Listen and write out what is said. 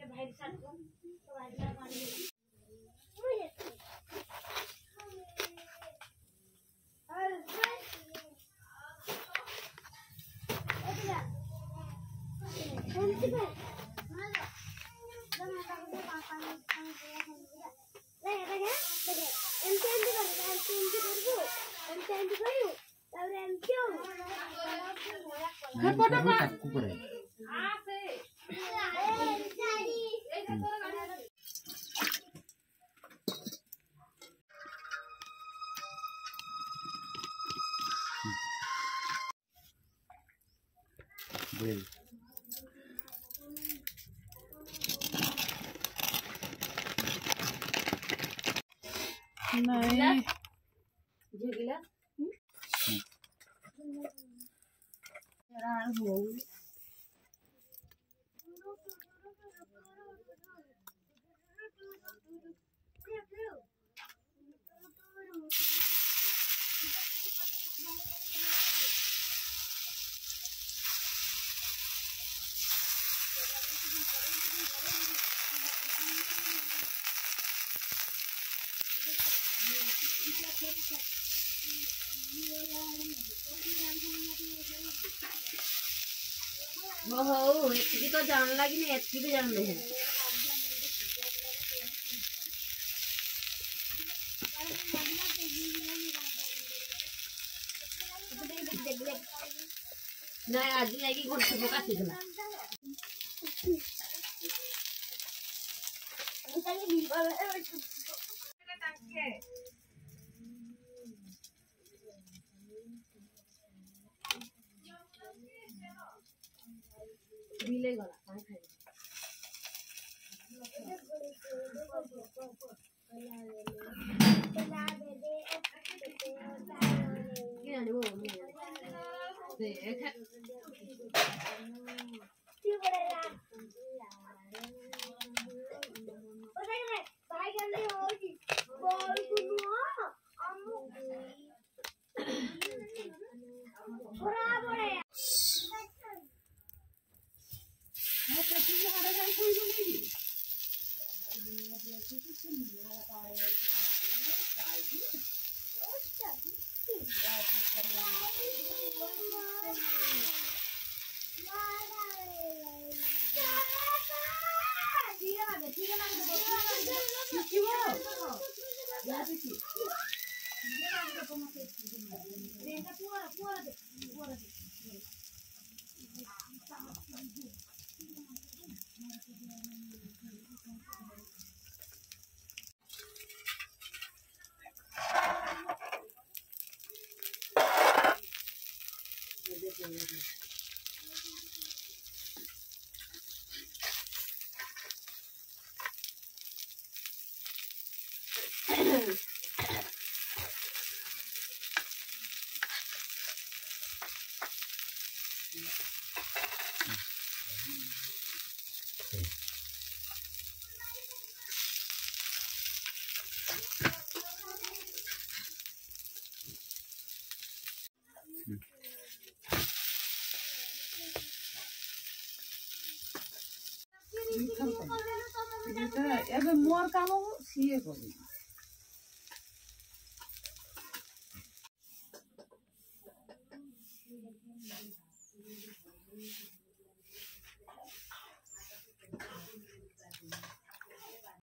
नहीं हो एतकी तो जान लगी नहीं एतकी भी जान नहीं ना आज जाएगी घंटे को काटी देना बिले गला काहे खाई के आने वो देख की बड़ेला ओरे में भाई जल्दी होगी बोल कुनुआ अम्मू बड़ा बड़े मैं तो चीज हमारे घर कोई नहीं ଏବେ ମୋର କାମ ସିଏ କରିବ।